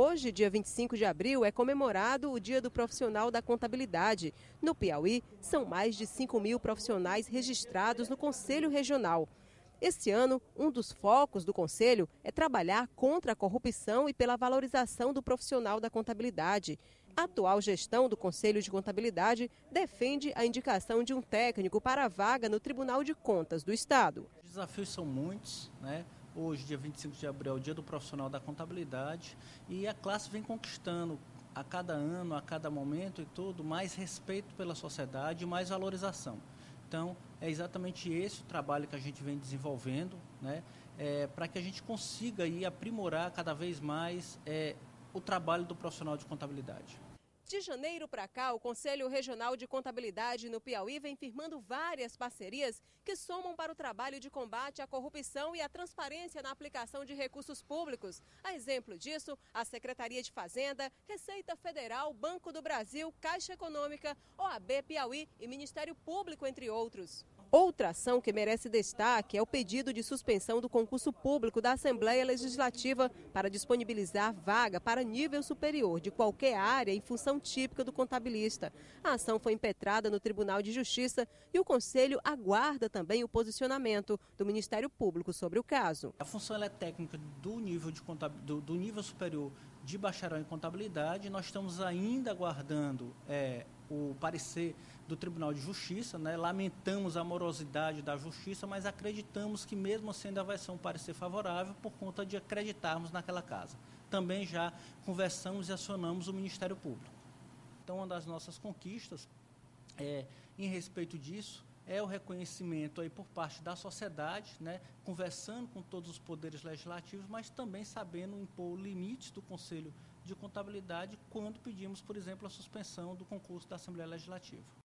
Hoje, dia 25 de abril, é comemorado o Dia do Profissional da Contabilidade. No Piauí, são mais de 5.000 profissionais registrados no Conselho Regional. Este ano, um dos focos do Conselho é trabalhar contra a corrupção e pela valorização do profissional da contabilidade. A atual gestão do Conselho de Contabilidade defende a indicação de um técnico para a vaga no Tribunal de Contas do Estado. Os desafios são muitos, né? Hoje, dia 25 de abril, é o Dia do Profissional da Contabilidade e a classe vem conquistando a cada ano, a cada momento e tudo, mais respeito pela sociedade e mais valorização. Então, é exatamente esse o trabalho que a gente vem desenvolvendo, né? Para que a gente consiga aí aprimorar cada vez mais o trabalho do profissional de contabilidade. De janeiro para cá, o Conselho Regional de Contabilidade no Piauí vem firmando várias parcerias que somam para o trabalho de combate à corrupção e à transparência na aplicação de recursos públicos. A exemplo disso, a Secretaria de Fazenda, Receita Federal, Banco do Brasil, Caixa Econômica, OAB Piauí e Ministério Público, entre outros. Outra ação que merece destaque é o pedido de suspensão do concurso público da Assembleia Legislativa para disponibilizar vaga para nível superior de qualquer área em função típica do contabilista. A ação foi impetrada no Tribunal de Justiça e o Conselho aguarda também o posicionamento do Ministério Público sobre o caso. A função é técnica do nível, do nível superior de bacharel em contabilidade. Nós estamos ainda aguardando o parecer do Tribunal de Justiça, né? Lamentamos a morosidade da Justiça, mas acreditamos que mesmo assim ainda vai ser um parecer favorável por conta de acreditarmos naquela casa. Também já conversamos e acionamos o Ministério Público. Então, uma das nossas conquistas, em respeito disso, é o reconhecimento aí por parte da sociedade, né, conversando com todos os poderes legislativos, mas também sabendo impor limites do Conselho de Contabilidade quando pedimos, por exemplo, a suspensão do concurso da Assembleia Legislativa.